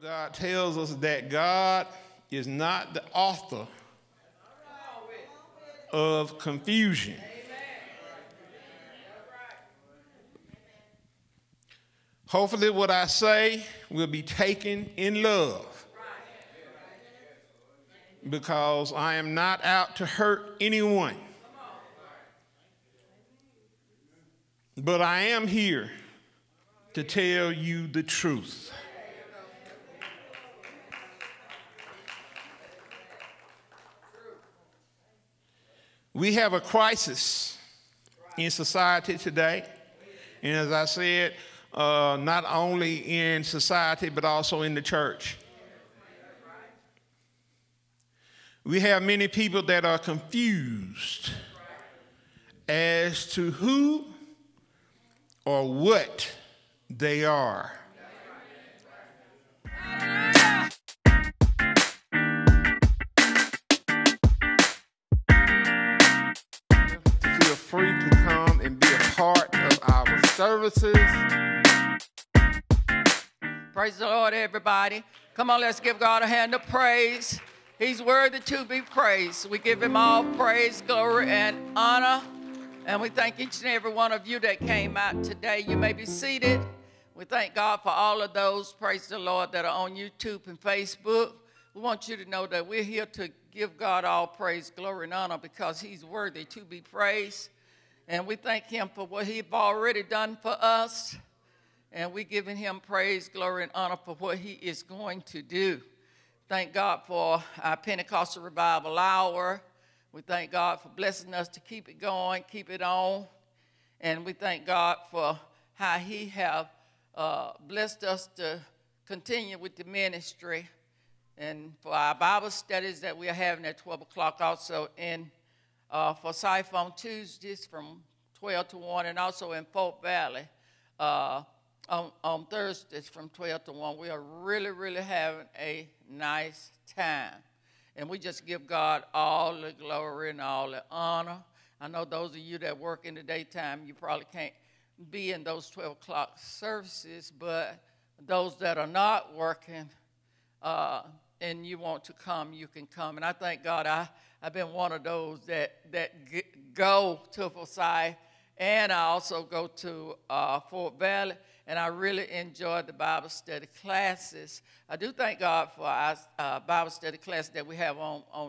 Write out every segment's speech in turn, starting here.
of God tells us that God is not the author of confusion. Hopefully what I say will be taken in love, because I am not out to hurt anyone. But I am here to tell you the truth. We have a crisis in society today. And as I said, not only in society, but also in the church. We have many people that are confused as to who or what they are. Feel free to come and be a part of our services. Praise the Lord, everybody. Come on, let's give God a hand of praise. He's worthy to be praised. We give him all praise, glory, and honor. And we thank each and every one of you that came out today. You may be seated. We thank God for all of those, praise the Lord, that are on YouTube and Facebook. We want you to know that we're here to give God all praise, glory, and honor, because he's worthy to be praised. And we thank him for what he's already done for us. And we're giving him praise, glory, and honor for what he is going to do. Thank God for our Pentecostal Revival Hour. We thank God for blessing us to keep it going, keep it on. And we thank God for how he have blessed us to continue with the ministry. And for our Bible studies that we are having at 12 o'clock also for Siphon Tuesdays from 12 to 1, and also in Fort Valley on Thursdays from 12 to 1. We are really, really having a nice time. And we just give God all the glory and all the honor. I know those of you that work in the daytime, you probably can't be in those 12 o'clock services, but those that are not working and you want to come, you can come. And I thank God I've been one of those that go to Forsyth, and I also go to Fort Valley, and I really enjoy the Bible study classes. I do thank God for our Bible study class that we have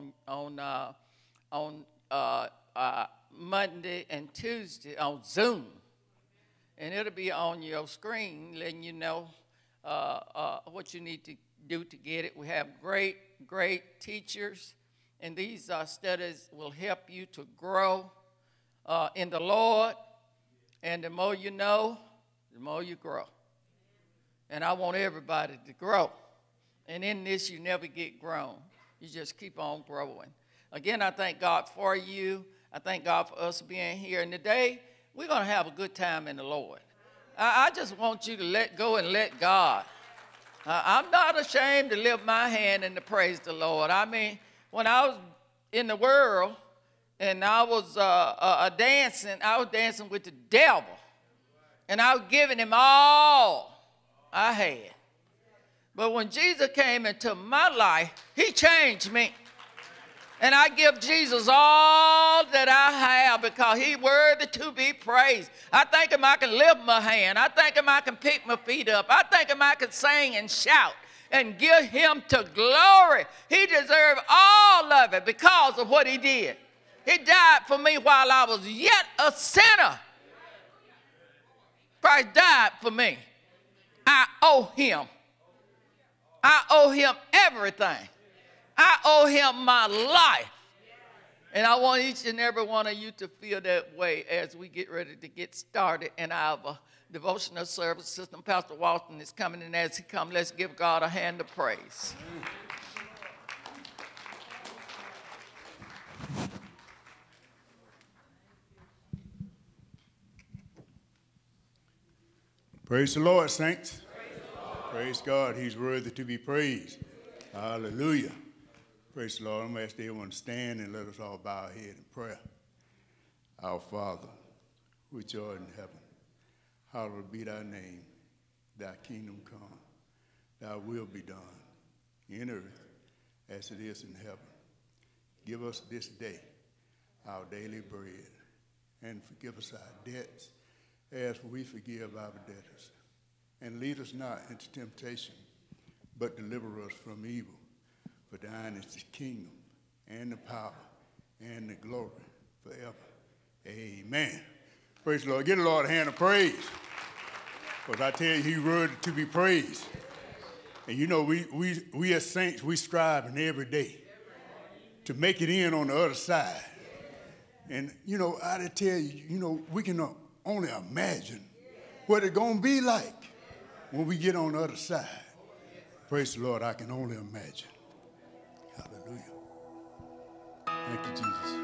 on Monday and Tuesday on Zoom. And it'll be on your screen letting you know what you need to do to get it. We have great teachers, and these studies will help you to grow in the Lord. And the more you know, the more you grow. And I want everybody to grow. And in this, you never get grown. You just keep on growing. Again, I thank God for you. I thank God for us being here. And today, we're going to have a good time in the Lord. I just want you to let go and let God. I'm not ashamed to lift my hand and to praise the Lord. I mean, when I was in the world and I was dancing with the devil. And I was giving him all I had. But when Jesus came into my life, he changed me. And I give Jesus all that I have because he's worthy to be praised. I thank him I can lift my hand. I thank him I can pick my feet up. I thank him I can sing and shout and give him to glory. He deserved all of it because of what he did. He died for me while I was yet a sinner. Christ died for me. I owe him. I owe him everything. I owe him my life. And I want each and every one of you to feel that way as we get ready to get started in our devotional service. Sister Pastor Walton is coming, and as he comes, let's give God a hand of praise. Praise the Lord, saints. Praise God. He's worthy to be praised. Hallelujah. Praise the Lord. I'm going to ask everyone to stand and let us all bow our head in prayer. Our Father, which art in heaven, hallowed be thy name. Thy kingdom come. thy will be done in earth as it is in heaven. Give us this day our daily bread, and forgive us our debts as we forgive our debtors. And lead us not into temptation, but deliver us from evil. For thine is the kingdom, and the power, and the glory forever. Amen. Praise the Lord. Give the Lord a hand of praise. Because I tell you, he's worthy to be praised. And you know, we as saints, we striving every day to make it in on the other side. And, you know, I tell you, you know, we can only imagine what it's going to be like when we get on the other side. Praise the Lord, I can only imagine. Hallelujah. Thank you, Jesus.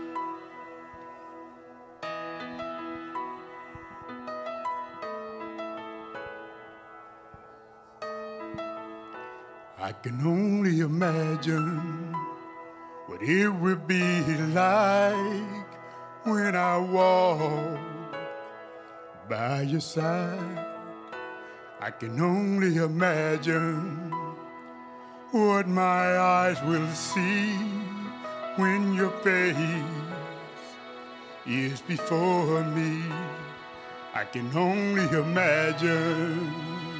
I can only imagine what it would be like when I walk by your side. I can only imagine what my eyes will see when your face is before me. I can only imagine.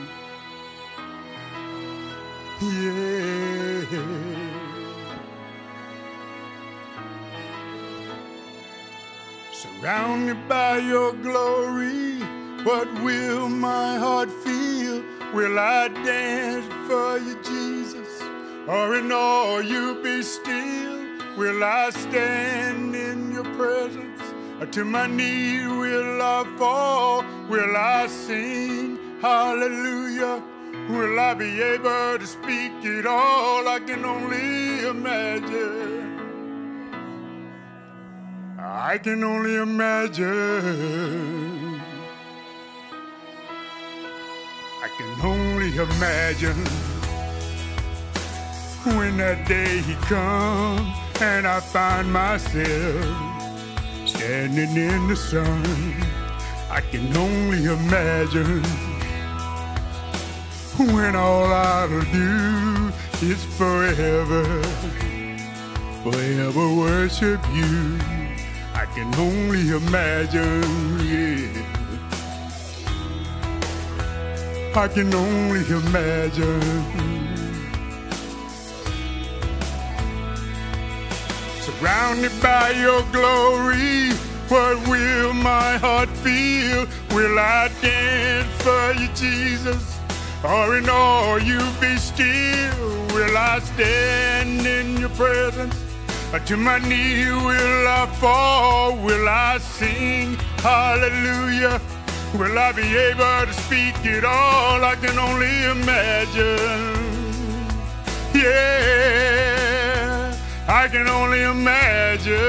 Yeah. Surrounded by your glory, what will my heart feel? Will I dance for you, Jesus? Or in all you be still? Will I stand in your presence? Or to my knee will I fall? Will I sing hallelujah? Will I be able to speak it all? I can only imagine. I can only imagine. I can only imagine when that day comes and I find myself standing in the sun. I can only imagine when all I'll do is forever worship you. I can only imagine, yeah. I can only imagine. Surrounded by your glory, what will my heart feel? Will I dance for you, Jesus? Or in all you be still? Will I stand in your presence? Or to my knee will I fall? Will I sing hallelujah? Will I be able to speak it all? I can only imagine. Yeah, I can only imagine.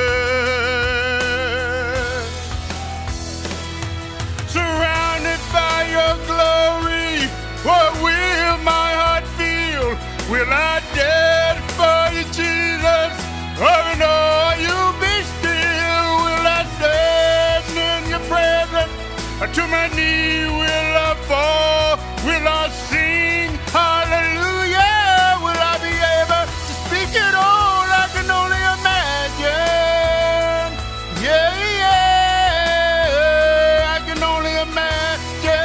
Surrounded by your glory, what will my heart feel? Will I dance for you, Jesus? Or in all you be still? Will I stand in your presence? Or to my knee will I fall? Will I sing hallelujah? Will I be able to speak it all? I can only imagine. Yeah, yeah, I can only imagine.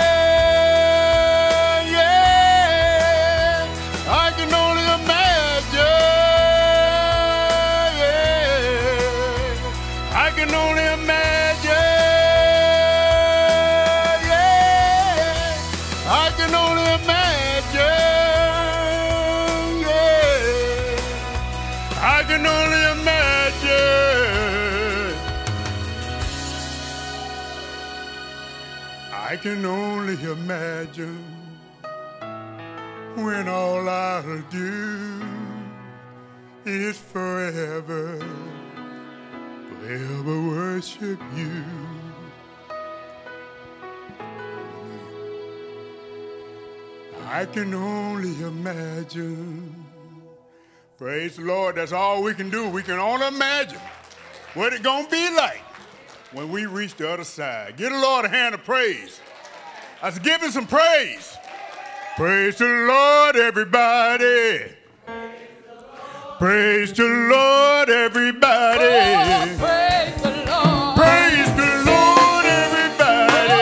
I can only imagine when all I'll do is forever worship you. I can only imagine. Praise the Lord, that's all we can do. We can only imagine what it's going to be like when we reach the other side. Give the Lord a hand of praise. I said, give him some praise. Praise the Lord, everybody. Praise the Lord, everybody. Oh, praise the Lord. Praise the Lord, everybody.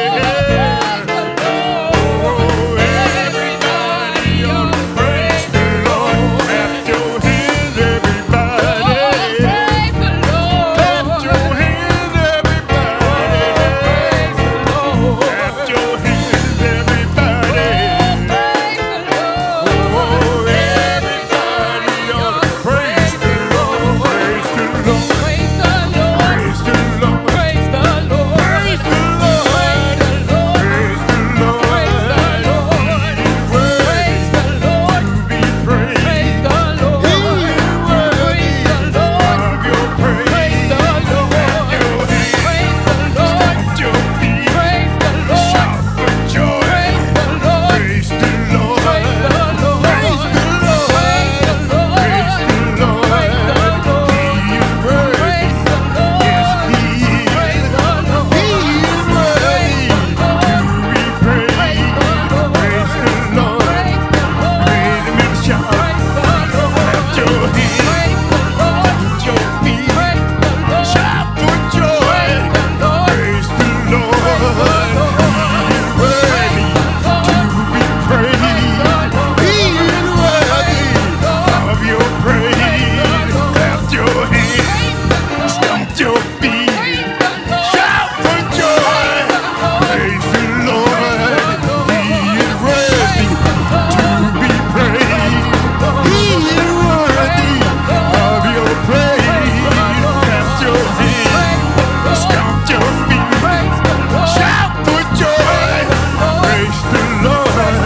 Oh, everybody ought to Praise the Lord. Clap your hands, everybody. praise the Lord. Clap your hands, everybody. Praise the Lord. Clap your hands, everybody. Praise the Lord. Oh, everybody ought to praise the Lord. Praise the Lord. Praise the Lord. Praise the Lord. Praise the Lord. Praise the Lord. Praise the Lord. Praise the Lord. Praise the Lord. He is worthy Praise the Lord. to be praised. Praise the Lord. Praise the Lord. Of your praise. Praise the Lord. Praise the Lord. At your feet. Praise the Lord. Shout for joy. Praise the Lord. Praise the Lord. Praise the Lord. Praise the Lord. Praise the Lord. Praise the Lord. Praise the Lord. He is worthy. Praise the Lord. Yes, he is. Praise the Lord. He is worthy to be praised. Praise the Lord. Praise him and shout. Clap your hands. Put your feet. Shout for joy. Praise the Lord. He is worthy to be praised. He is worthy of your praise. Clap your hands. Stomp your feet. Shout for joy. Praise the Lord. He is worthy to be praised. He is worthy of your praise. Clap your hands. Stomp your feet. Shout for joy. Praise the Lord.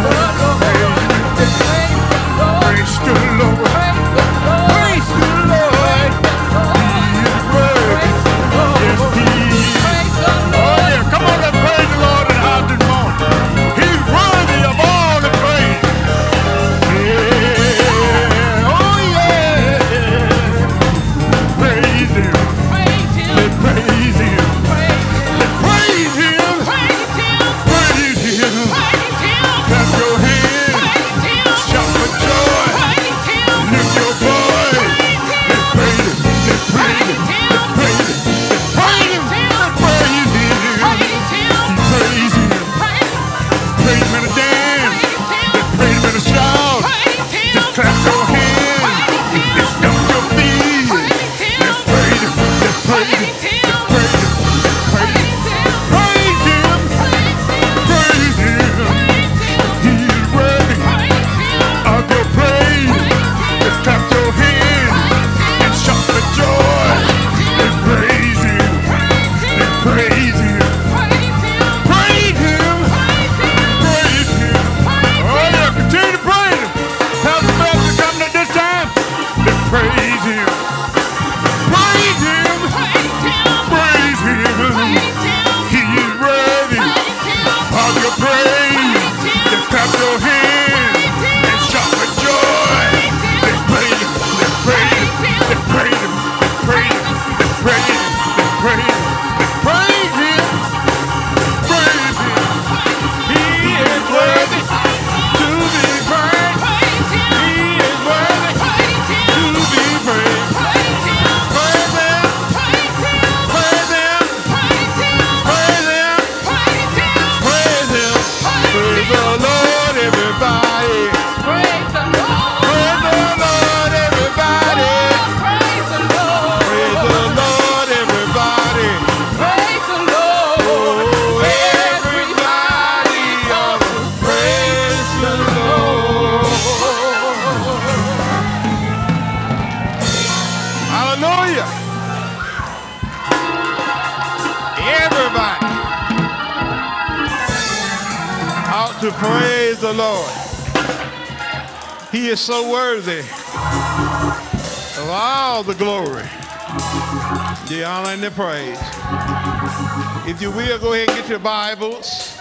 Praise the Lord. Praise the Lord. He is worthy. Yes, he is. Oh yeah, come on, let's praise the Lord in the house this morning. He's worthy of all the praise. Yeah, oh yeah. Praise him. Let's praise him. Let's praise him. Praise him. Clap your hands. Shout for joy. Lift your voice. Let's praise him. Let's praise him. Let's praise him. Let's praise him. Let's praise him. Praise him. Praise him in a dance. Let's praise him in a shout. Just clap your hands. Just stomp your feet. Let's praise him. Let's praise him. Let's praise him. Let's praise him. Praise him. Praise him. He is worthy of your praise. Let's clap your hands and shout for joy. Let's praise him. Let's praise him. Praise him. Praise him. Oh yeah, continue to praise him. Pastor Bethany coming at this time. Let's praise him. Praise him. Praise him. He is worthy of your praise. Let's clap your hands and shout for joy. Let's praise him. Let's praise him. Let's praise him. Let's praise him. Let's praise him. Let's praise him. Let's praise him. Praise him. He is worthy to be praised. He is worthy to be praised. Praise him. Praise him. Praise him. Praise him. Praise the Lord, everybody. Praise the Lord. Praise the Lord, everybody. Praise the Lord. Praise the Lord, everybody. Praise the Lord. Oh, everybody ought to praise the Lord. Hallelujah. Everybody ought to praise the Lord. He is so worthy of all the glory, the honor, and the praise. If you will, go ahead and get your Bibles.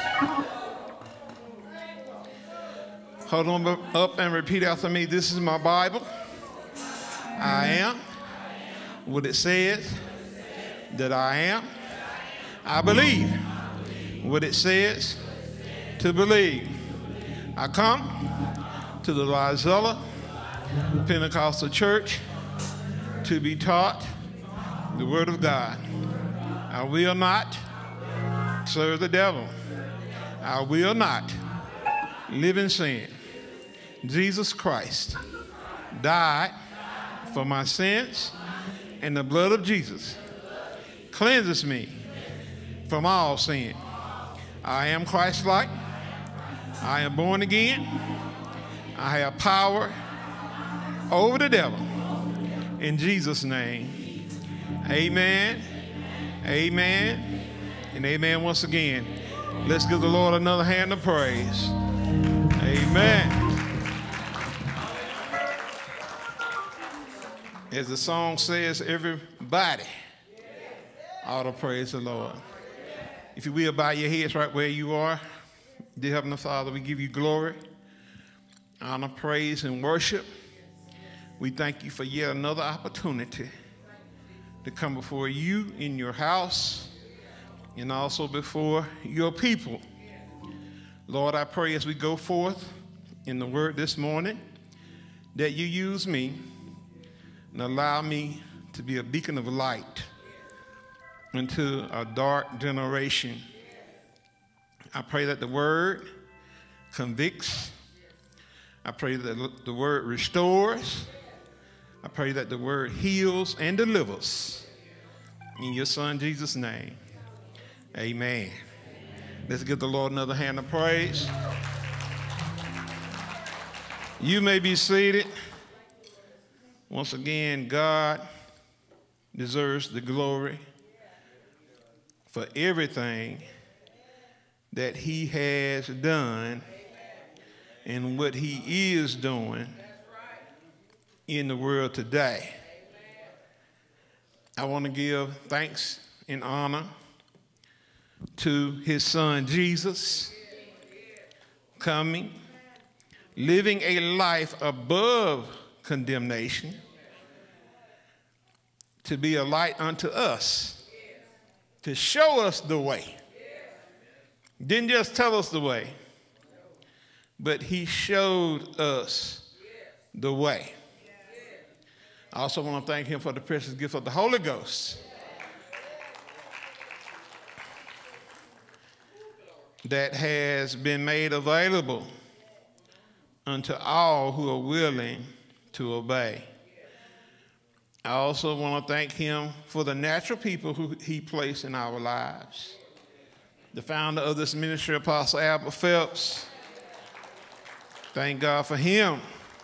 Hold on up and repeat after me. This is my Bible. I am what it says that I am. I believe what it says to believe. I come to the Lizella Pentecostal Church to be taught the Word of God. I will not serve the devil. I will not live in sin. Jesus Christ died for my sins, and the blood of Jesus cleanses me from all sin. I am Christ-like. I am born again. I have power over the devil. In Jesus' name, amen, amen, and amen once again. Let's give the Lord another hand of praise. Amen. As the song says, everybody ought to praise the Lord. If you will, bow your heads right where you are. Dear Heavenly Father, we give you glory, honor, praise, and worship. We thank you for yet another opportunity to come before you in your house and also before your people. Lord, I pray as we go forth in the word this morning that you use me and allow me to be a beacon of light into a dark generation. I pray that the word convicts. I pray that the word restores. I pray that the word heals and delivers. In your Son, Jesus' name, amen. Let's give the Lord another hand of praise. You may be seated. Once again, God deserves the glory for everything that he has done and what he is doing in the world today. I want to give thanks and honor to his son Jesus, coming, living a life above condemnation, to be a light unto us, to show us the way. Didn't just tell us the way, but he showed us the way. I also want to thank him for the precious gift of the Holy Ghost that has been made available unto all who are willing to obey. I also want to thank him for the natural people who he placed in our lives. The founder of this ministry, Apostle Albert Phelps. Thank God for him.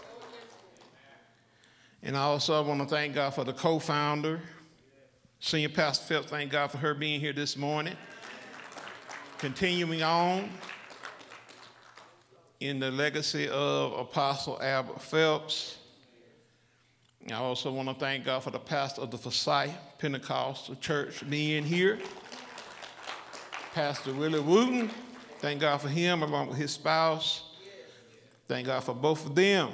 And I also want to thank God for the co-founder, Senior Pastor Phelps. Thank God for her being here this morning. Continuing on in the legacy of Apostle Albert Phelps. I also want to thank God for the pastor of the Forsyth Pentecostal Church being here. Pastor Willie Wooten. Thank God for him along with his spouse. Thank God for both of them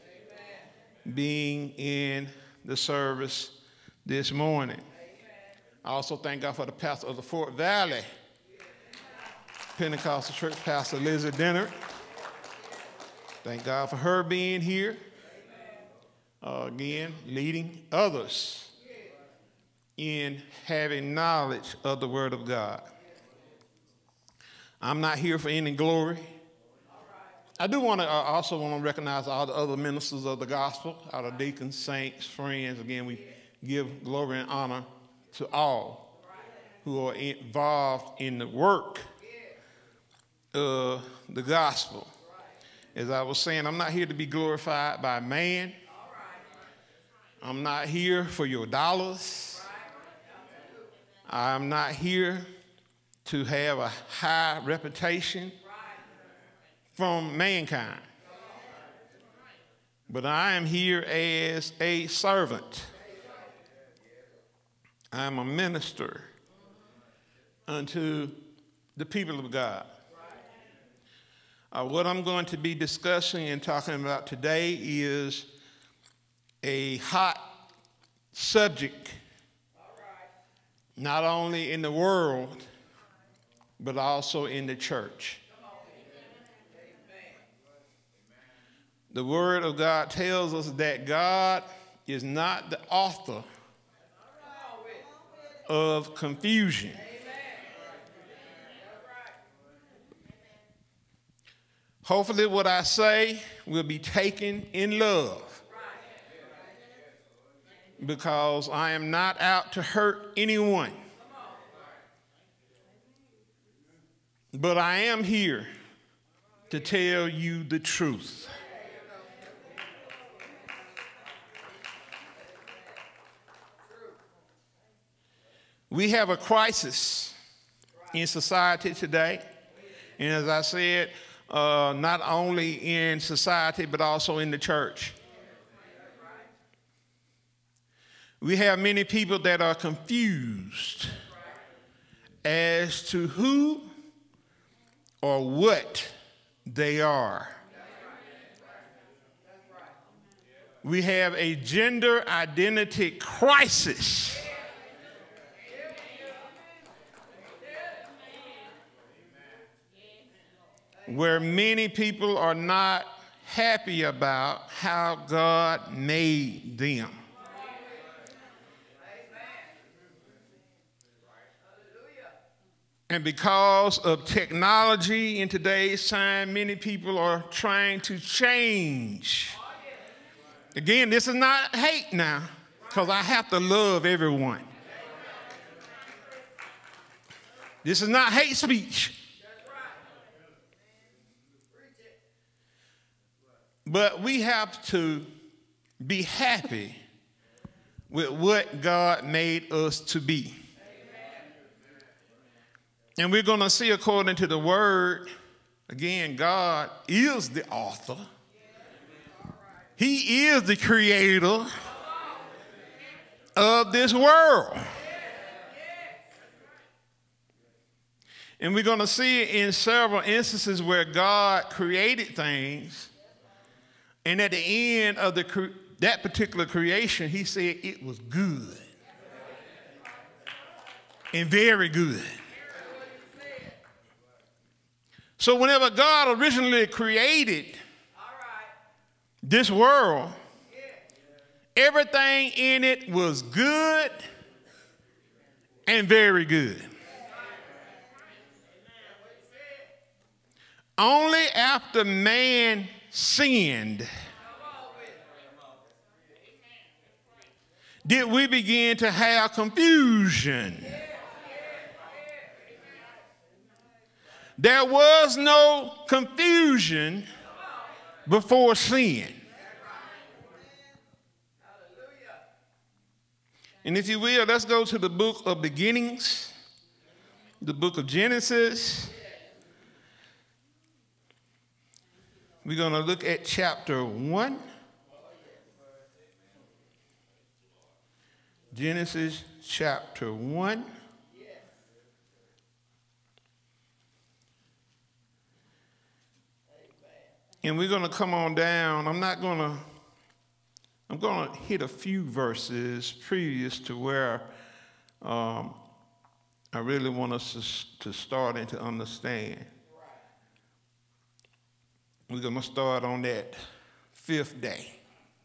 being in the service this morning. I also thank God for the pastor of the Fort Valley Pentecostal Church, Pastor Lizzie Denner. Thank God for her being here. Again, leading others in having knowledge of the Word of God. I'm not here for any glory. I do want to also want to recognize all the other ministers of the gospel, our deacons, saints, friends. Again, we give glory and honor to all who are involved in the work of the gospel. As I was saying, I'm not here to be glorified by man. I'm not here for your dollars. I'm not here to have a high reputation from mankind. But I am here as a servant. I am a minister unto the people of God. What I'm going to be discussing and talking about today is a hot subject, not only in the world, but also in the church. The Word of God tells us that God is not the author of confusion. Hopefully what I say will be taken in love, because I am not out to hurt anyone. But I am here to tell you the truth. We have a crisis in society today. And as I said, not only in society, but also in the church. We have many people that are confused as to who or what they are. We have a gender identity crisis. Where many people are not happy about how God made them. And because of technology in today's time, many people are trying to change. Again, this is not hate now, because I have to love everyone. This is not hate speech. But we have to be happy with what God made us to be. And we're going to see, according to the Word, again, God is the author. He is the creator of this world. And we're going to see in several instances where God created things, and at the end of that particular creation, he said it was good and very good. So whenever God originally created this world, everything in it was good and very good. Only after man sinned did we begin to have confusion. There was no confusion before sin. And if you will, let's go to the book of beginnings, the book of Genesis. We're going to look at chapter 1. Genesis chapter 1. And we're going to come on down. I'm going to hit a few verses previous to where I really want us to start and to understand. We're going to start on that 5th day.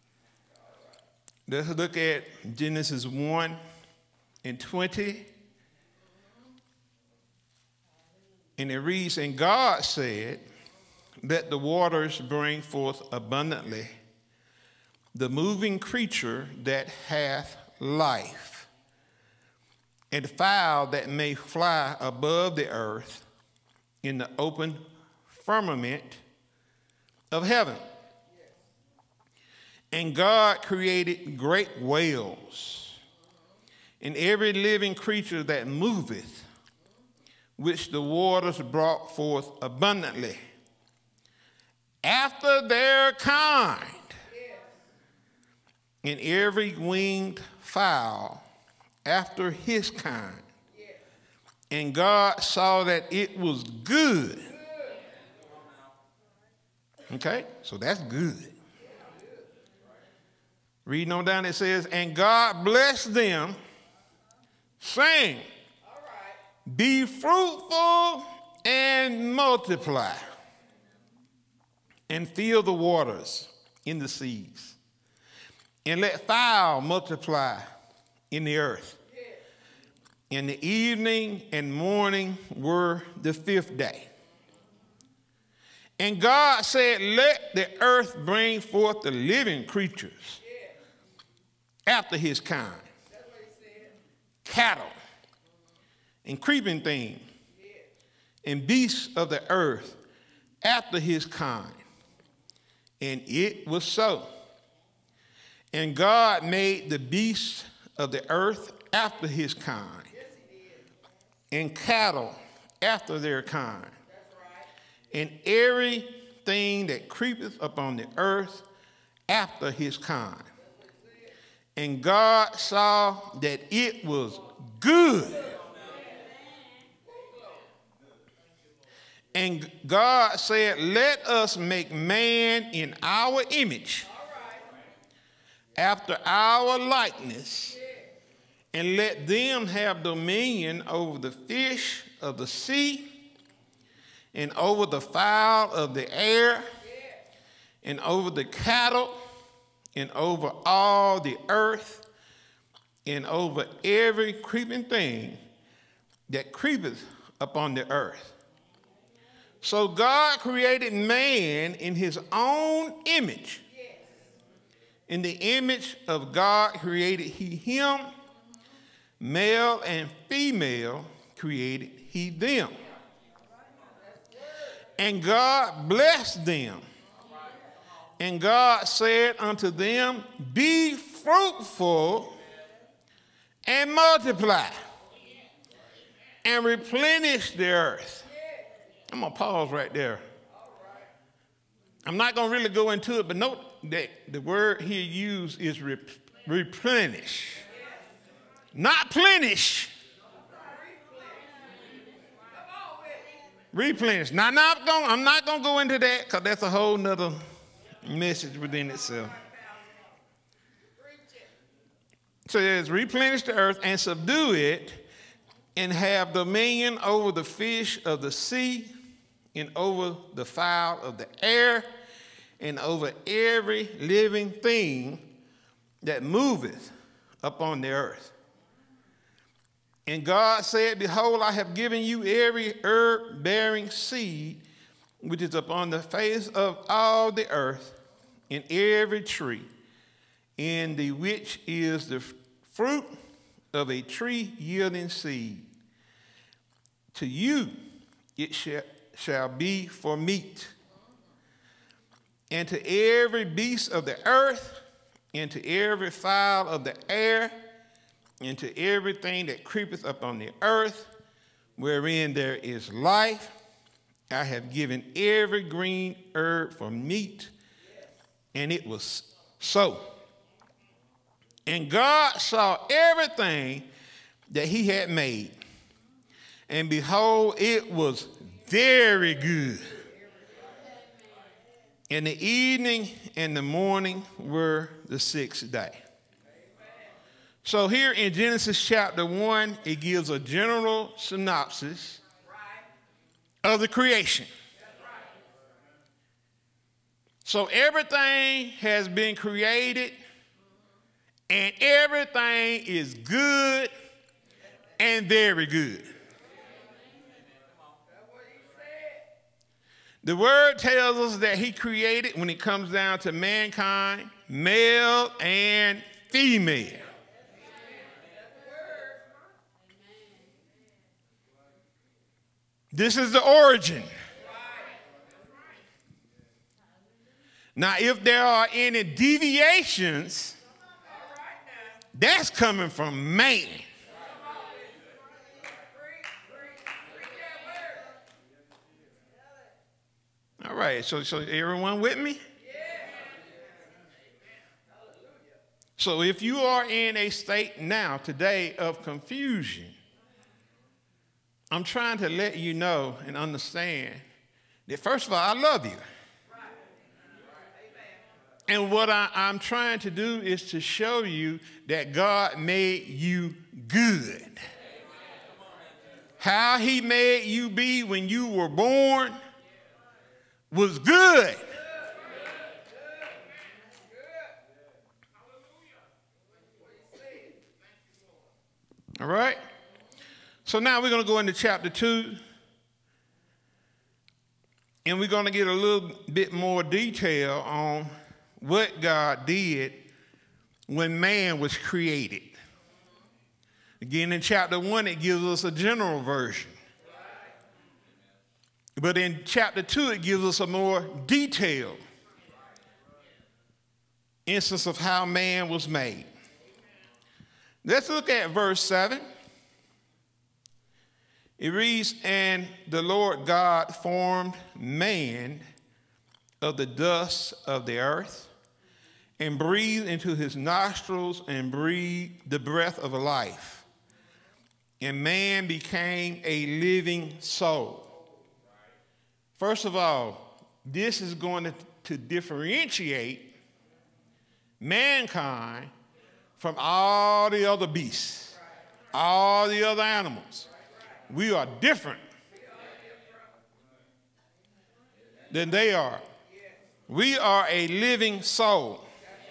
Let's look at Genesis 1:20. And it reads, "And God said, let the waters bring forth abundantly the moving creature that hath life, and fowl that may fly above the earth in the open firmament of heaven. And God created great whales, and every living creature that moveth, which the waters brought forth abundantly, after their kind, and every winged fowl after his kind. And God saw that it was good." Okay, so that's good. Reading on down, it says, "And God blessed them, saying, be fruitful and multiply, and fill the waters, in the seas, and let fowl multiply in the earth. And the evening and morning were the fifth day. And God said, let the earth bring forth the living creatures after his kind, cattle and creeping things, and beasts of the earth after his kind. And it was so. And God made the beasts of the earth after his kind, and cattle after their kind, and everything that creepeth upon the earth after his kind. And God saw that it was good. And God said, let us make man in our image, after our likeness, and let them have dominion over the fish of the sea, and over the fowl of the air, and over the cattle, and over all the earth, and over every creeping thing that creepeth upon the earth. So God created man in his own image. In the image of God created he him, male and female created he them. And God blessed them. And God said unto them, be fruitful and multiply and replenish the earth. I'm going to pause right there. I'm not going to really go into it, but note that the word here used is replenish, not plenish. Replenish. Now, I'm not going to go into that because that's a whole nother message within itself. So it's replenish the earth and subdue it, and have dominion over the fish of the sea, and over the fowl of the air, and over every living thing that moveth upon the earth. And God said, behold, I have given you every herb-bearing seed which is upon the face of all the earth, and every tree, in the which is the fruit of a tree yielding seed. To you it shall be for meat. And to every beast of the earth, and to every fowl of the air, and to everything that creepeth upon the earth, wherein there is life, I have given every green herb for meat. And it was so. And God saw everything that he had made, and behold, it was very good. And the evening and the morning were the sixth day. So here in Genesis chapter 1, it gives a general synopsis of the creation. So everything has been created, and everything is good and very good. The word tells us that he created, when it comes down to mankind, male and female. This is the origin. Now, if there are any deviations, that's coming from man. All right, so everyone with me? So if you are in a state now, today, of confusion, I'm trying to let you know and understand that, first of all, I love you. And what I'm trying to do is to show you that God made you good. How he made you be when you were born was good. All right? So now we're going to go into chapter 2. And we're going to get a little bit more detail on what God did when man was created. Again, in chapter 1, it gives us a general version. But in chapter 2, it gives us a more detailed instance of how man was made. Let's look at verse 7. It reads, "And the Lord God formed man of the dust of the earth, and breathed into his nostrils and breathed the breath of life. And man became a living soul." First of all, this is going to differentiate mankind from all the other beasts, all the other animals. We are different than they are. We are a living soul.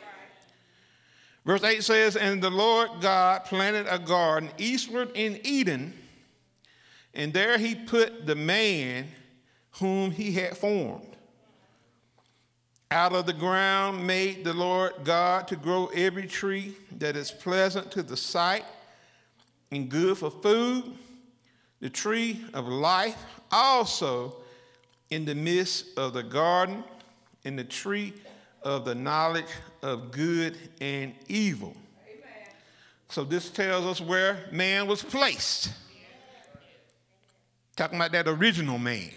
Verse 8 says, "And the Lord God planted a garden eastward in Eden, and there he put the man whom he had formed. Out of the ground made the Lord God to grow every tree that is pleasant to the sight and good for food, the tree of life also in the midst of the garden, and the tree of the knowledge of good and evil." Amen. So this tells us where man was placed. Talking about that original man.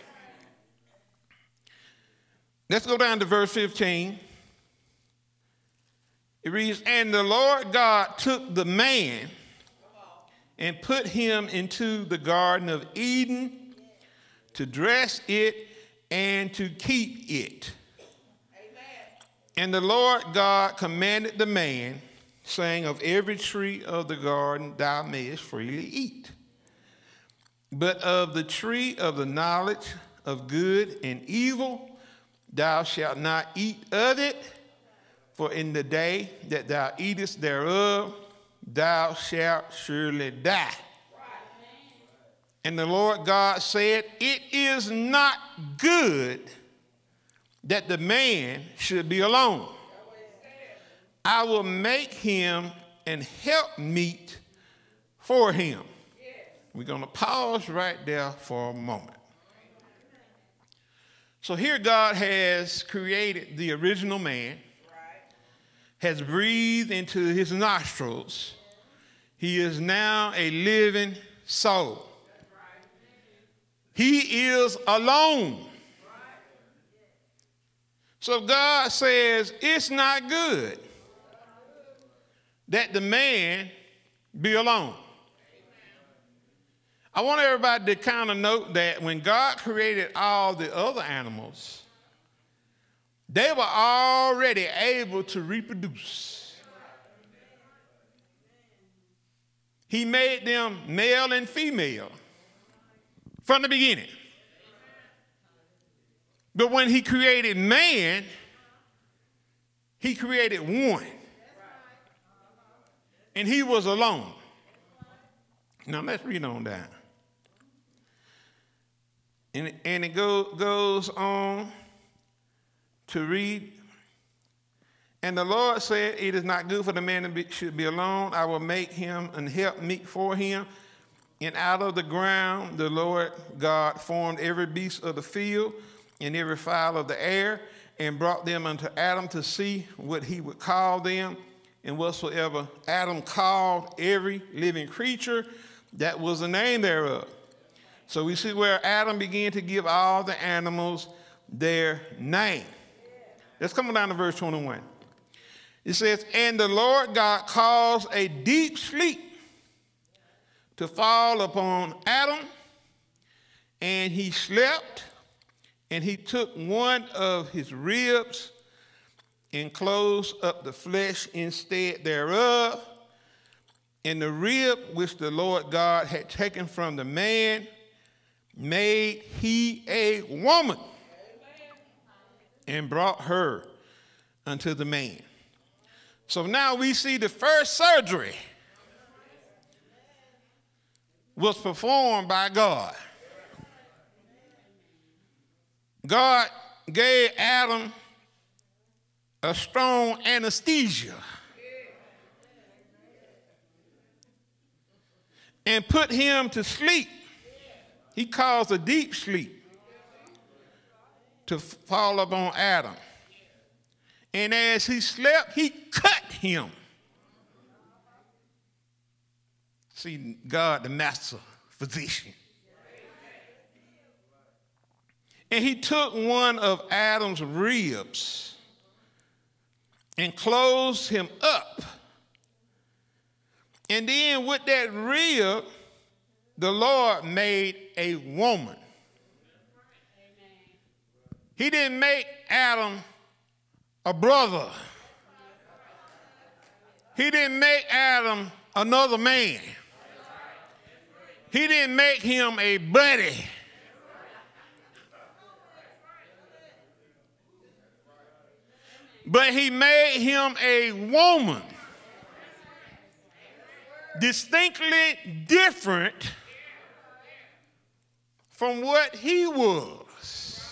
Let's go down to verse 15. It reads, "And the Lord God took the man and put him into the Garden of Eden to dress it and to keep it. Amen. And the Lord God commanded the man, saying, Of every tree of the garden thou mayest freely eat, but of the tree of the knowledge of good and evil thou shalt not eat of it, for in the day that thou eatest thereof thou shalt surely die. And the Lord God said, It is not good that the man should be alone. I will make him an helpmeet for him." We're going to pause right there for a moment. So here God has created the original man, has breathed into his nostrils. He is now a living soul. He is alone. So God says it's not good that the man be alone. I want everybody to kind of note that when God created all the other animals, they were already able to reproduce. He made them male and female from the beginning. But when he created man, he created one. And he was alone. Now let's read on down. And it goes on to read, "And the Lord said, It is not good for the man should be alone. I will make him an helpmeet for him. And out of the ground the Lord God formed every beast of the field and every fowl of the air, and brought them unto Adam to see what he would call them. And whatsoever Adam called every living creature, that was the name thereof." So we see where Adam began to give all the animals their name. Let's come down to verse 21. It says, "And the Lord God caused a deep sleep to fall upon Adam, and he slept, and he took one of his ribs and closed up the flesh instead thereof. And the rib which the Lord God had taken from the man made he a woman, and brought her unto the man." So now we see the first surgery was performed by God. God gave Adam a strong anesthesia and put him to sleep. He caused a deep sleep to fall upon Adam. And as he slept, he cut him. See, God, the master physician. And he took one of Adam's ribs and closed him up. And then with that rib, the Lord made a woman. He didn't make Adam a brother. He didn't make Adam another man. He didn't make him a buddy. But he made him a woman, distinctly different from what he was.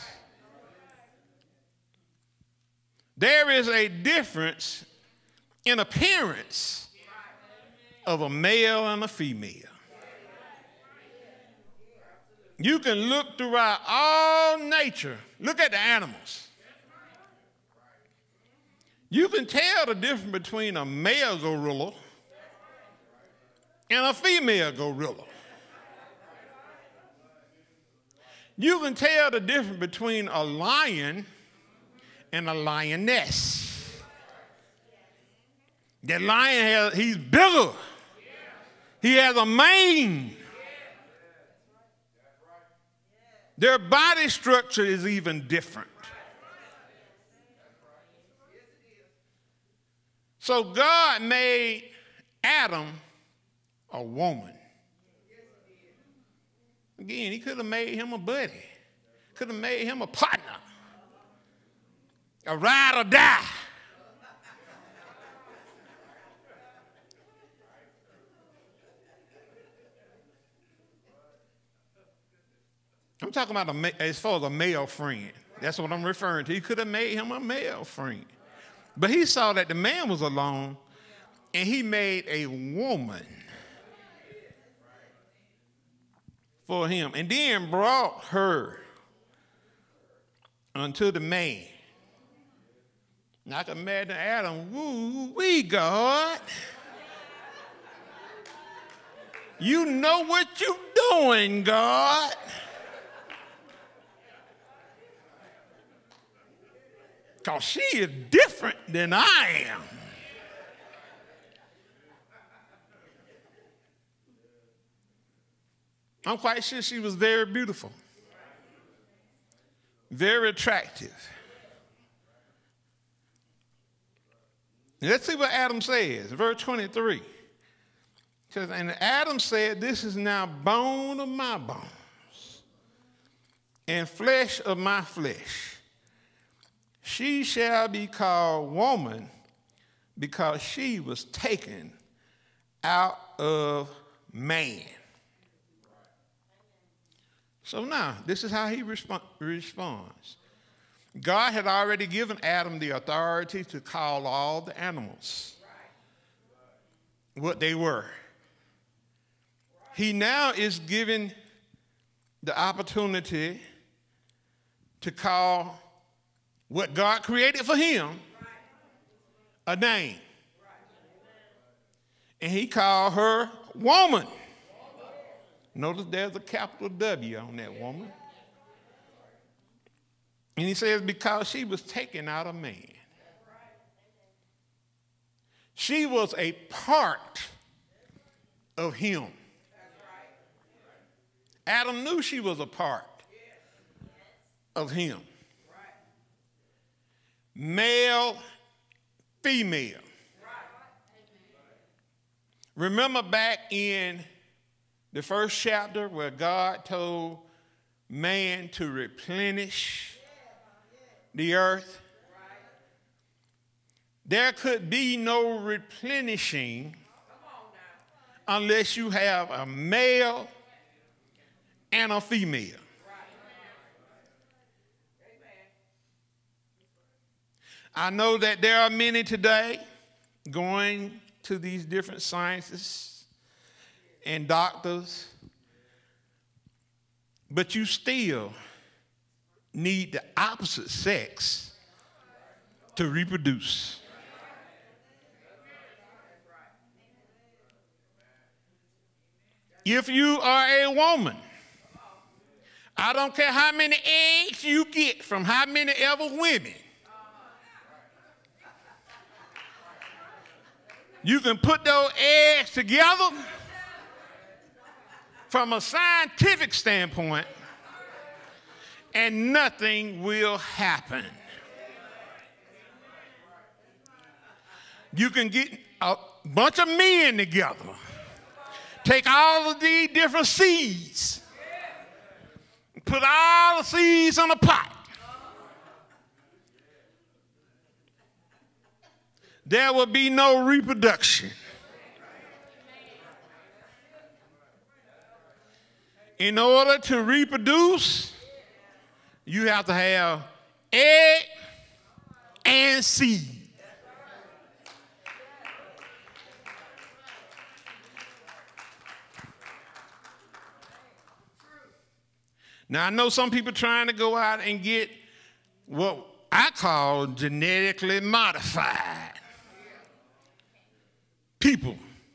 There is a difference in appearance of a male and a female. You can look throughout all nature. Look at the animals. You can tell the difference between a male gorilla and a female gorilla. You can tell the difference between a lion and a lioness. That lion he's bigger. He has a mane. Their body structure is even different. So God made Adam a woman. Again, he could have made him a buddy. Could have made him a partner. A ride or die. I'm talking about as far as a male friend. That's what I'm referring to. He could have made him a male friend. But he saw that the man was alone, and he made a woman for him, and then brought her unto the man. Now I can imagine Adam, woo-wee, God. You know what you're doing, God. Because she is different than I am. I'm quite sure she was very beautiful, very attractive. Let's see what Adam says, verse 23. Says, and Adam said, this is now bone of my bones and flesh of my flesh. She shall be called woman because she was taken out of man. So now, this is how he responds. God had already given Adam the authority to call all the animals what they were. He now is given the opportunity to call what God created for him a name. And he called her woman. Notice there's a capital W on that woman. And he says, because she was taken out of man. She was a part of him. Adam knew she was a part of him. Male, female. Remember back in the first chapter where God told man to replenish the earth? There could be no replenishing unless you have a male and a female. I know that there are many today going to these different sciences and doctors, but you still need the opposite sex to reproduce. If you are a woman, I don't care how many eggs you get from how many ever women, you can put those eggs together from a scientific standpoint, and nothing will happen. You can get a bunch of men together, take all of these different seeds, put all the seeds in a pot. There will be no reproduction. In order to reproduce, you have to have egg and seed. Now, I know some people trying to go out and get what I call genetically modified people.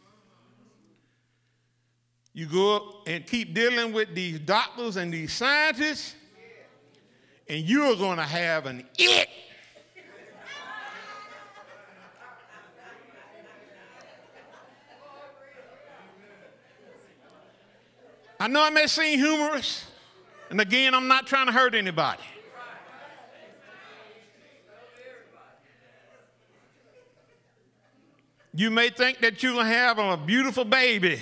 You go up and keep dealing with these doctors and these scientists, and you're going to have an it. I know it may seem humorous, and again, I'm not trying to hurt anybody. You may think that you're going to have a beautiful baby.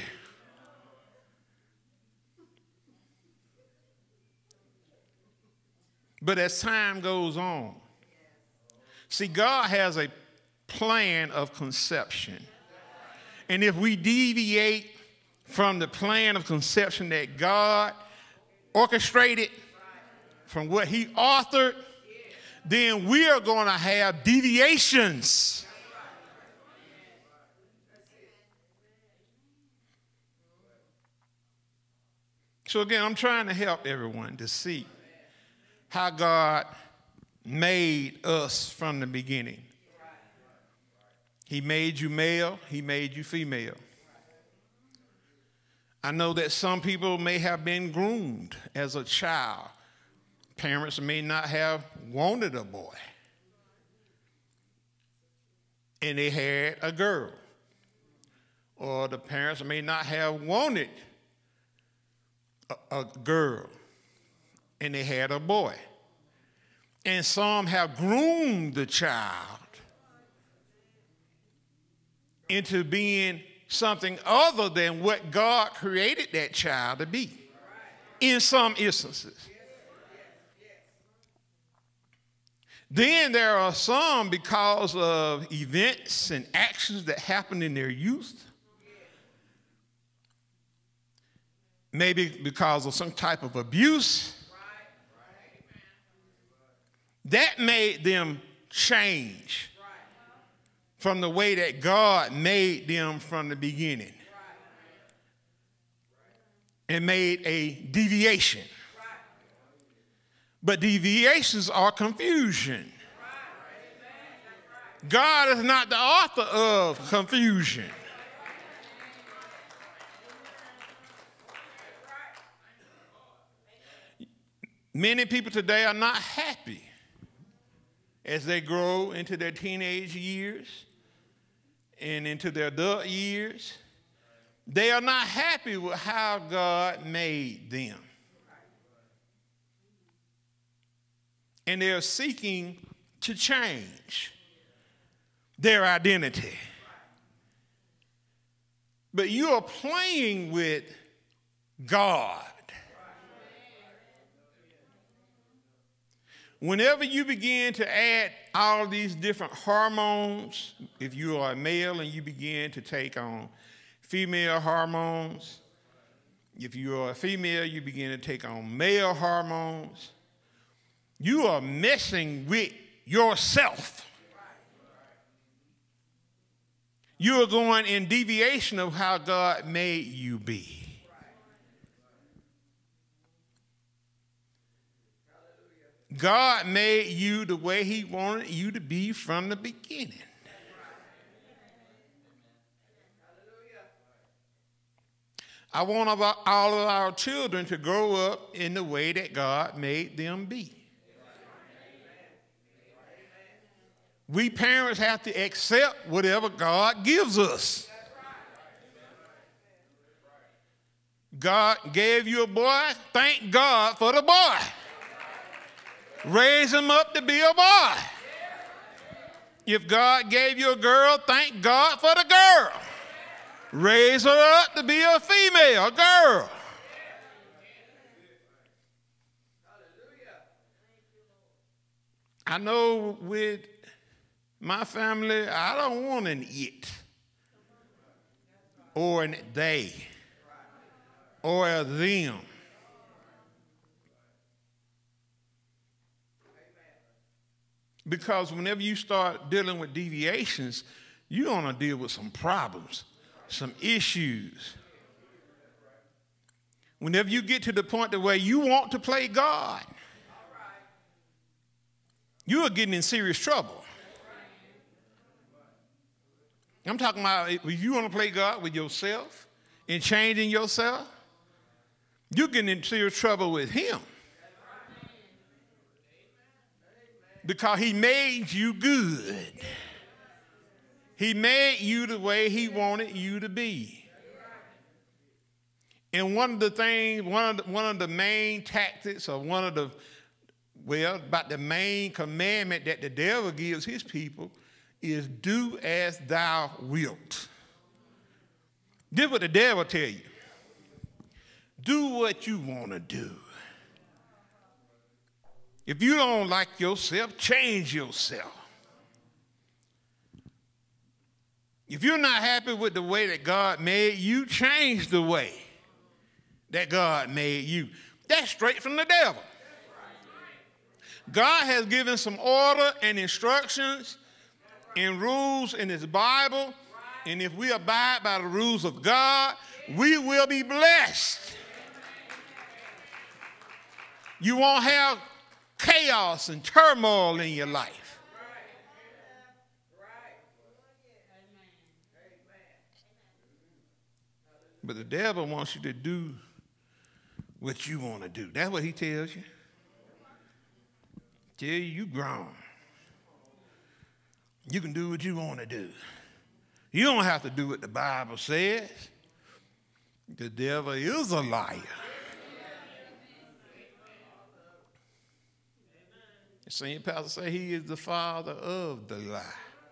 But as time goes on, see, God has a plan of conception. And if we deviate from the plan of conception that God orchestrated, from what he authored, then we are going to have deviations. So again, I'm trying to help everyone to see how God made us from the beginning. He made you male, he made you female. I know that some people may have been groomed as a child. Parents may not have wanted a boy, and they had a girl. Or the parents may not have wanted a girl, and they had a boy. And some have groomed the child into being something other than what God created that child to be, in some instances. Then there are some, because of events and actions that happened in their youth, maybe because of some type of abuse, that made them change from the way that God made them from the beginning, and made a deviation. But deviations are confusion. God is not the author of confusion. Many people today are not happy as they grow into their teenage years and into their adult years. They are not happy with how God made them. And they are seeking to change their identity. But you are playing with God. Whenever you begin to add all these different hormones, if you are a male and you begin to take on female hormones. If you are a female, you begin to take on male hormones. You are messing with yourself. You are going in deviation of how God made you be. God made you the way he wanted you to be from the beginning. I want all of our children to grow up in the way that God made them be. We parents have to accept whatever God gives us. God gave you a boy, thank God for the boy. Raise him up to be a boy. If God gave you a girl, thank God for the girl. Raise her up to be a female, a girl. I know with my family, I don't want an it or an they or a them. Because whenever you start dealing with deviations, you're going to deal with some problems, some issues. Whenever you get to the point where you want to play God, you are getting in serious trouble. I'm talking about if you want to play God with yourself and changing yourself, you're getting in serious trouble with him. Because he made you good. He made you the way he wanted you to be. And one of the things, one of the main tactics, or about the main commandment that the devil gives his people is do as thou wilt. This is what the devil tell you. Do what you want to do. If you don't like yourself, change yourself. If you're not happy with the way that God made you, change the way that God made you. That's straight from the devil. God has given some order and instructions and rules in his Bible, and if we abide by the rules of God, we will be blessed. You won't have chaos and turmoil in your life. But the devil wants you to do what you want to do. That's what he tells you. Tell you grown. You can do what you want to do. You don't have to do what the Bible says. The devil is a liar. The same pastor say he is the father of the lie.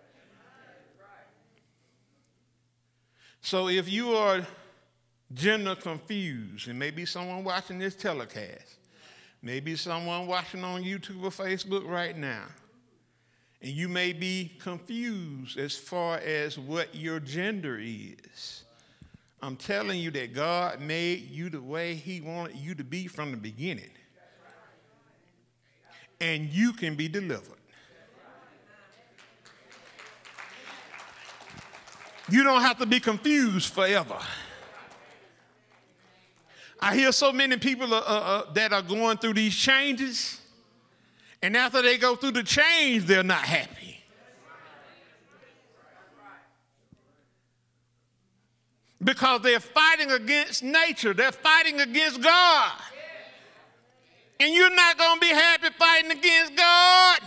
So if you are gender confused, and maybe someone watching this telecast, maybe someone watching on YouTube or Facebook right now, and you may be confused as far as what your gender is, I'm telling you that God made you the way he wanted you to be from the beginning. And you can be delivered. You don't have to be confused forever. I hear so many people that are going through these changes, and after they go through the change, they're not happy. Because they're fighting against nature. They're fighting against God. And you're not going to be happy fighting against God.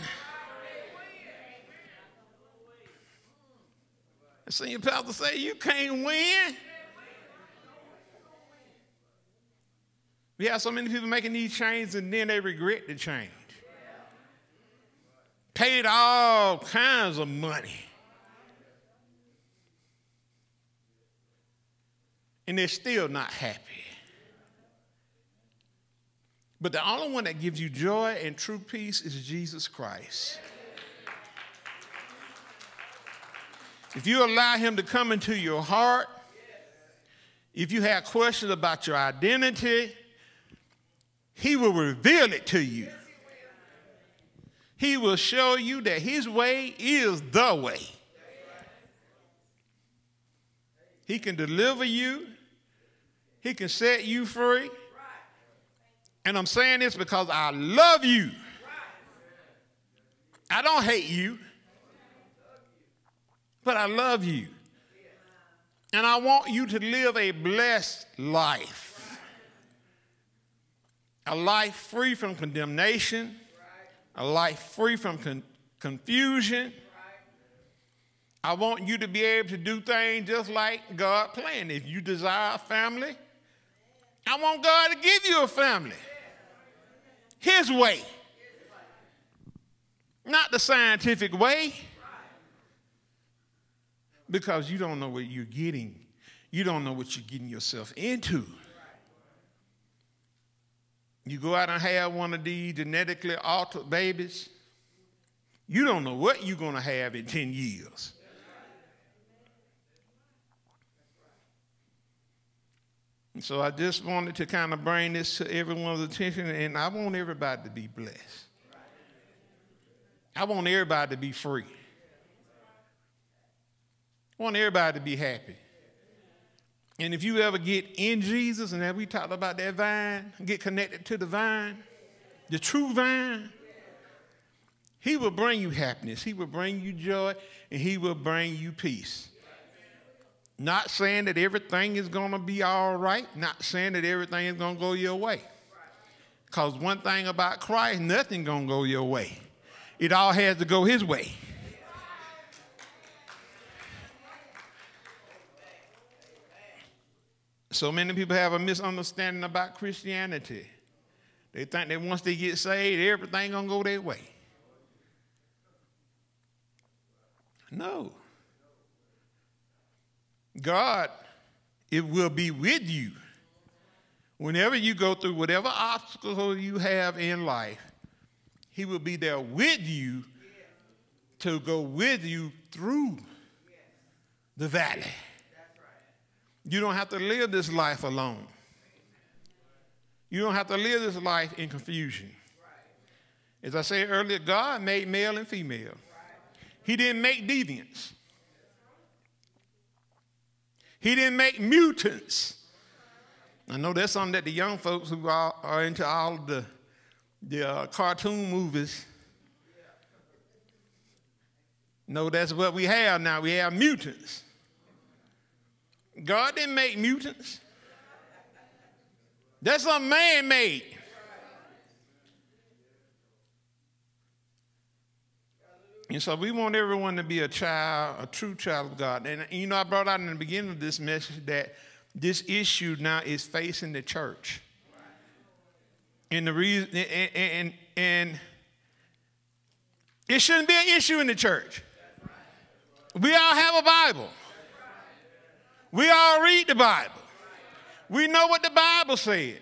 I seen your pastor say you can't win. We have so many people making these changes and then they regret the change. Paid all kinds of money. And they're still not happy. But the only one that gives you joy and true peace is Jesus Christ. If you allow him to come into your heart If you have questions about your identity, he will reveal it to you. He will show you that his way is the way. He can deliver you. He can set you free. And I'm saying this because I love you. I don't hate you, but I love you. And I want you to live a blessed life. A life free from condemnation. A life free from confusion. I want you to be able to do things just like God planned. If you desire a family, I want God to give you a family. His way. Not the scientific way. Because you don't know what you're getting. You don't know what you're getting yourself into. You go out and have one of these genetically altered babies, you don't know what you're going to have in 10 years. And so I just wanted to kind of bring this to everyone's attention, and I want everybody to be blessed. I want everybody to be free. I want everybody to be happy. And if you ever get in Jesus, and as we talked about that vine, get connected to the vine, the true vine, he will bring you happiness. He will bring you joy, and he will bring you peace. Not saying that everything is going to be all right. Not saying that everything is going to go your way. Because one thing about Christ, nothing going to go your way. It all has to go his way. So many people have a misunderstanding about Christianity. They think that once they get saved, everything going to go their way. No. God, it will be with you. Whenever you go through whatever obstacle you have in life, he will be there with you to go with you through the valley. You don't have to live this life alone. You don't have to live this life in confusion. As I said earlier, God made male and female. He didn't make deviants. He didn't make mutants. I know that's something that the young folks who are into all of the cartoon movies know that's what we have now. We have mutants. God didn't make mutants. That's something man made. And so we want everyone to be a child, a true child of God. And you know, I brought out in the beginning of this message that this issue now is facing the church. And the reason, and it shouldn't be an issue in the church. We all have a Bible. We all read the Bible. We know what the Bible says.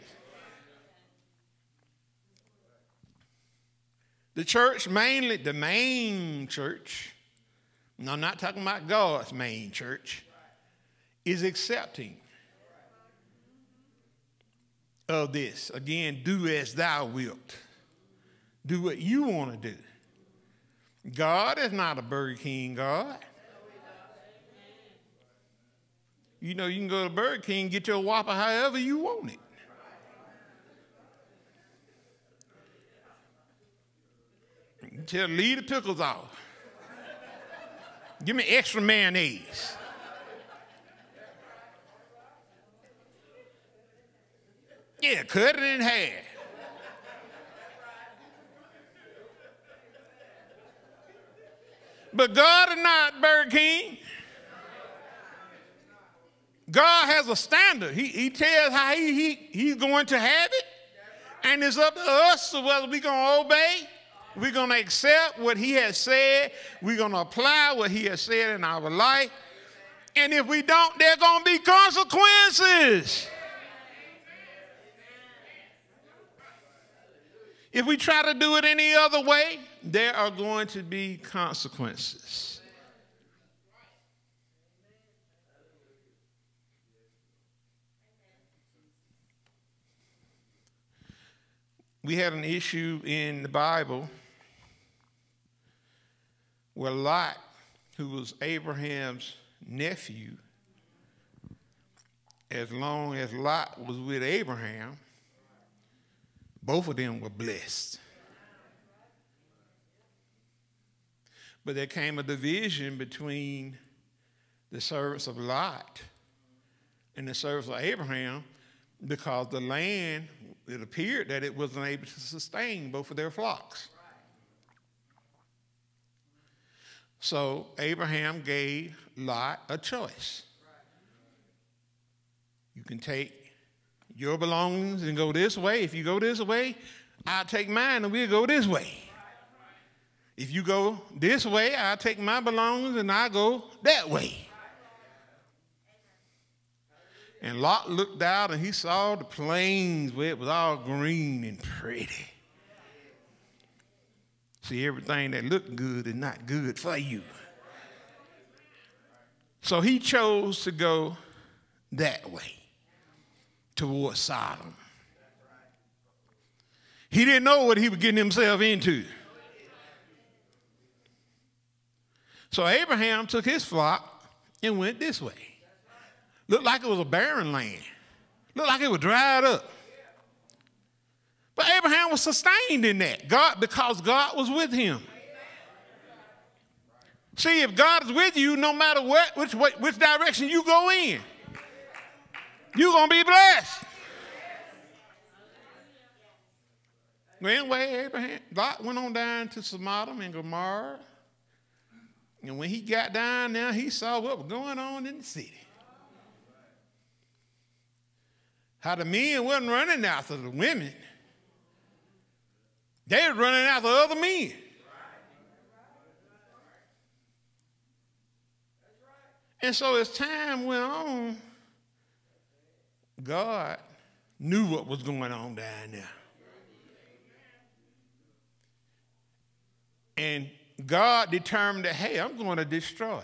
The church, mainly the main church, and I'm not talking about God's main church, is accepting of this. Again, do as thou wilt. Do what you want to do. God is not a Burger King God. You know, you can go to Burger King and get your Whopper however you want it. You tell leave the pickles off. Give me extra mayonnaise. Yeah, cut it in half. But God is not Burger King. God has a standard. He tells how he's going to have it. And it's up to us whether we're going to obey. We're going to accept what he has said. We're going to apply what he has said in our life. And if we don't, there are going to be consequences. If we try to do it any other way, there are going to be consequences. we had an issue in the Bible where Lot, who was Abraham's nephew, as long as Lot was with Abraham, both of them were blessed. But there came a division between the servants of Lot and the servants of Abraham because the land, it appeared that it wasn't able to sustain both of their flocks. So Abraham gave Lot a choice. You can take your belongings and go this way. If you go this way, I'll take mine and we'll go this way. If you go this way, I'll take my belongings and I'll go that way. And Lot looked out and he saw the plains where it was all green and pretty. See, everything that looked good is not good for you. So he chose to go that way, towards Sodom. He didn't know what he was getting himself into. So Abraham took his flock and went this way. Looked like it was a barren land. Looked like it was dried up. But Abraham was sustained in that, because God was with him. See, if God is with you, no matter which direction you go in, you're going to be blessed. Well, anyway, Lot went on down to Sodom and Gomorrah. And when he got down there, he saw what was going on in the city. How the men wasn't running after the women. They were running after other men. And so as time went on, God knew what was going on down there. And God determined that, hey, I'm going to destroy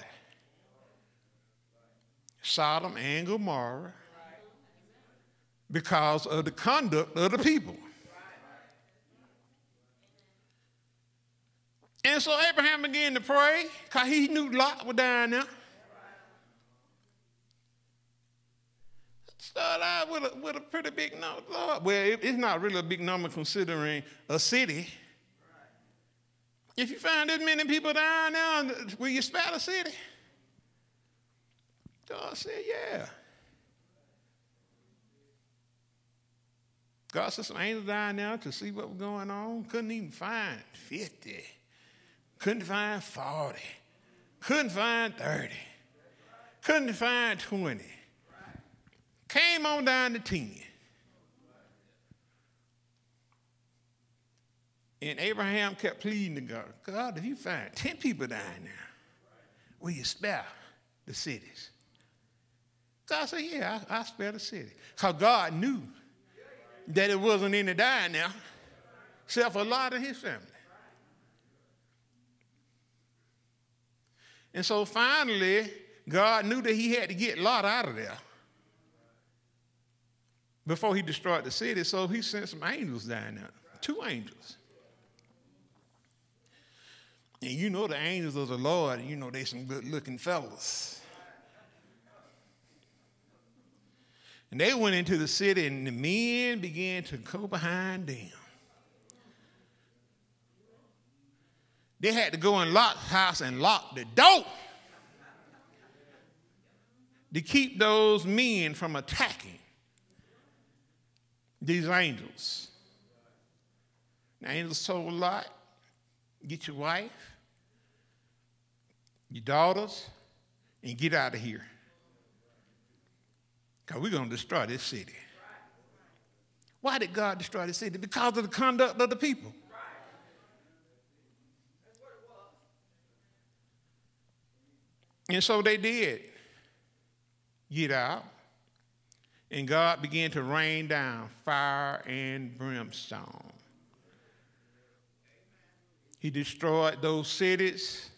Sodom and Gomorrah because of the conduct of the people. And so Abraham began to pray because he knew Lot was down there. Started out with a pretty big number. Well, it's not really a big number considering a city. If you find this many people down there, will you spare the city? God said, yeah. God sent some angels down there to see what was going on. Couldn't even find 50. Couldn't find 40. Couldn't find 30. Couldn't find 20. Came on down to 10. And Abraham kept pleading to God, God, if you find 10 people down there, will you spare the cities? God said, yeah, I'll spare the city. Because God knew that it wasn't any dying now, except for Lot and his family. And so finally, God knew that he had to get Lot out of there before he destroyed the city. So he sent some angels down there, 2 angels. And you know the angels of the Lord, you know they some good-looking fellas. And they went into the city, and the men began to go behind them. They had to go in Lot's house and lock the door to keep those men from attacking these angels. The angels told Lot, get your wife, your daughters, and get out of here. Because we're going to destroy this city. Why did God destroy the city? Because of the conduct of the people. And so they did get out, and God began to rain down fire and brimstone. He destroyed those cities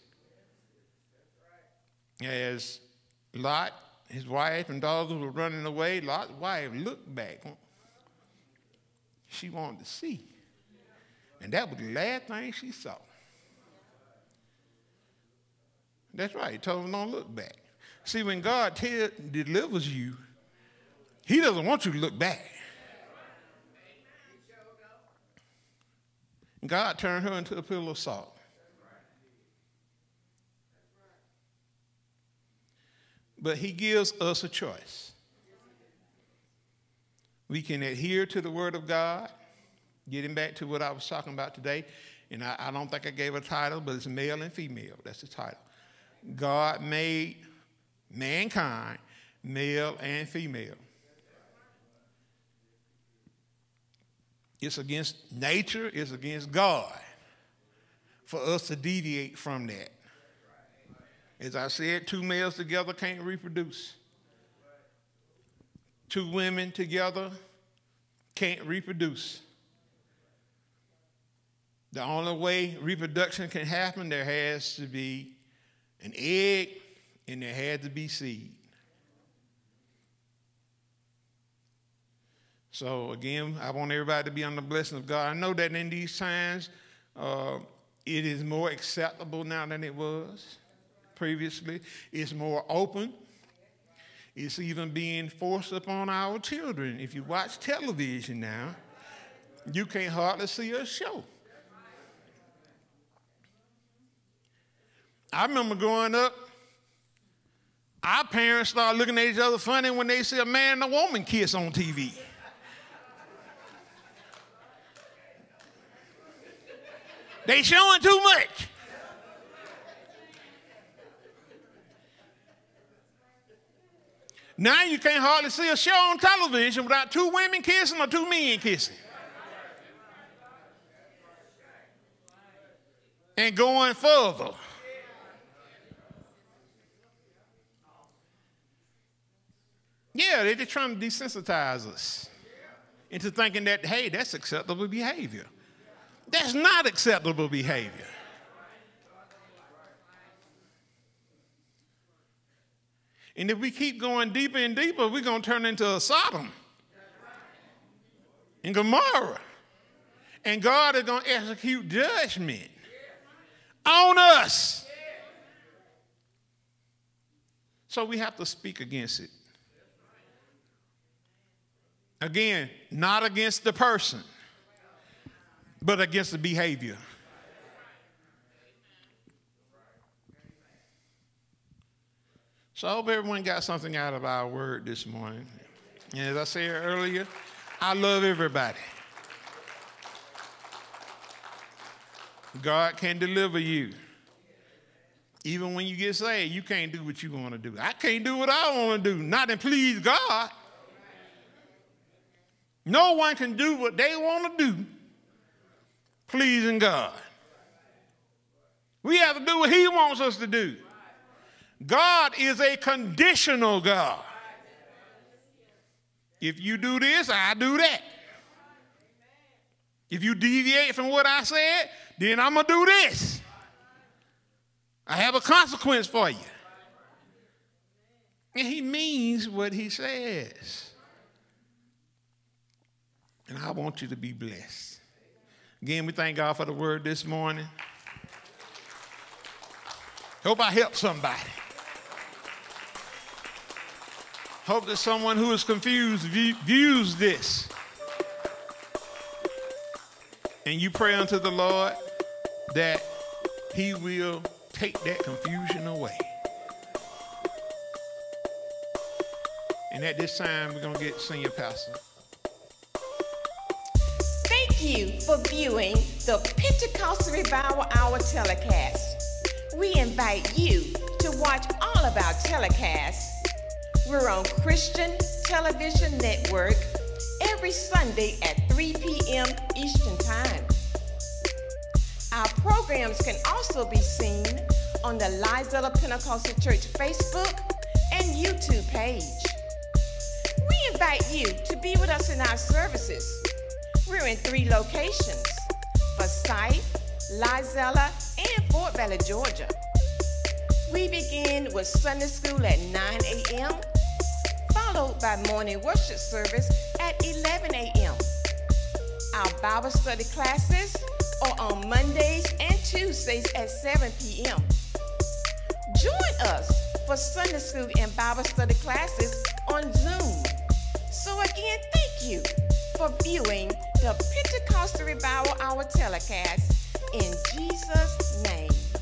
as Lot, his wife and daughters were running away. Lot's wife looked back. She wanted to see And that was the last thing she saw. That's right. He told her, don't look back. See, when God delivers you, he doesn't want you to look back. God turned her into a pillar of salt. But he gives us a choice. We can adhere to the word of God. Getting back to what I was talking about today, and I don't think I gave a title, but it's male and female. That's the title. God made mankind male and female. It's against nature, it's against God for us to deviate from that. As I said, two males together can't reproduce. Two women together can't reproduce. The only way reproduction can happen, there has to be an egg and there had to be seed. So again, I want everybody to be under the blessing of God. I know that in these times, it is more acceptable now than it was previously. It's more open. It's even being forced upon our children. If you watch television now, you can't hardly see a show. I remember growing up, our parents started looking at each other funny when they see a man and a woman kiss on TV. They showing too much. Now you can't hardly see a show on television without two women kissing or two men kissing. And going further. Yeah, they're just trying to desensitize us into thinking that, hey, that's acceptable behavior. That's not acceptable behavior. And if we keep going deeper and deeper, we're going to turn into a Sodom and Gomorrah. And God is going to execute judgment on us. So we have to speak against it. Again, not against the person, but against the behavior. So I hope everyone got something out of our word this morning. And as I said earlier, I love everybody. God can deliver you. Even when you get saved, you can't do what you want to do. I can't do what I want to do, not to please God. No one can do what they want to do, pleasing God. We have to do what he wants us to do. God is a conditional God. If you do this, I do that. If you deviate from what I said, then I'm going to do this. I have a consequence for you. And he means what he says. And I want you to be blessed. Again, we thank God for the word this morning. Hope I helped somebody. Hope that someone who is confused views this. And you pray unto the Lord that he will take that confusion away. And at this time, we're going to get Senior Pastor. Thank you for viewing the Pentecostal Revival Hour telecast. We invite you to watch all of our telecasts. We're on Christian Television Network every Sunday at 3 p.m. Eastern Time. Our programs can also be seen on the Lizella Pentecostal Church Facebook and YouTube page. We invite you to be with us in our services. We're in 3 locations: Forsyth, Lizella, and Fort Valley, Georgia. We begin with Sunday school at 9 a.m., followed by morning worship service at 11 a.m. Our Bible study classes or on Mondays and Tuesdays at 7 p.m. Join us for Sunday school and Bible study classes on Zoom. So again, thank you for viewing the Pentecostal Revival Hour telecast in Jesus' name.